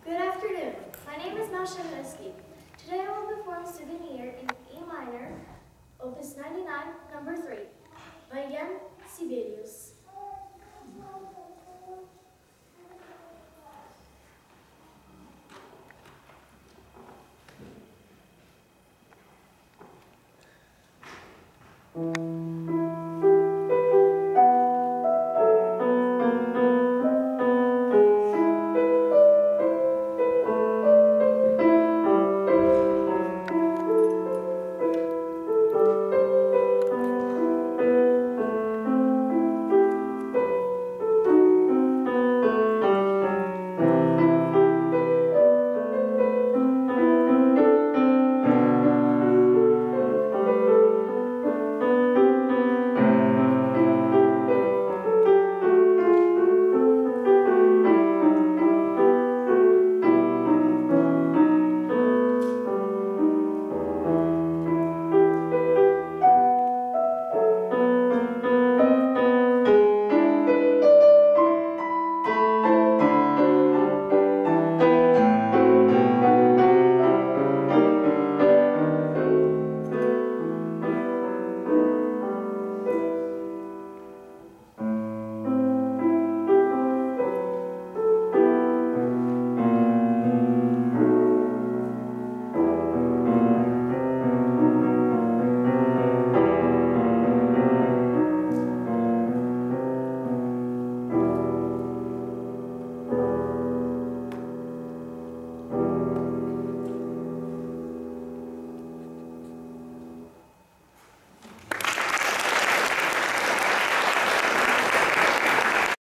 Good afternoon. My name is Masha. Today I will perform Souvenir in E minor, Opus 99, number 3, by J.Sibelius.